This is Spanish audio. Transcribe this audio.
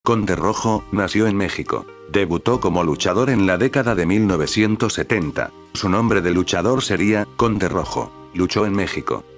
Conde Rojo nació en México. Debutó como luchador en la década de 1970. Su nombre de luchador sería Conde Rojo. Luchó en México.